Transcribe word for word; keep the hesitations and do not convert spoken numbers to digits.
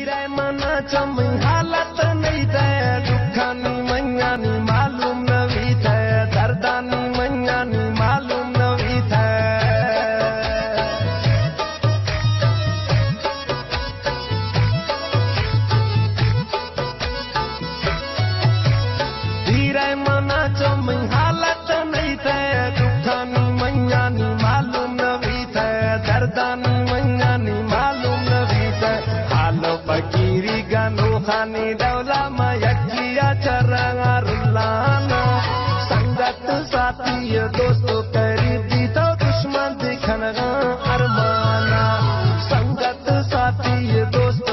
धीरे मना चमई हालत नहीं थे दुखानी मैयानी मालूम नवी थे दर्दानी मैयानी मालूम नवी थे धीरे मना चमई हालत नहीं थे दुखानी मैयानी मालूम नवी थे दर्दानी मैयानी मालूम नवी थे हालो फकीरी गानो खानी दौला मयकिया चरंगारुल्लाना संगत साथी दोस्तों करीबी तो दुश्मन दिखन अरमाना संगत साथी दोस्त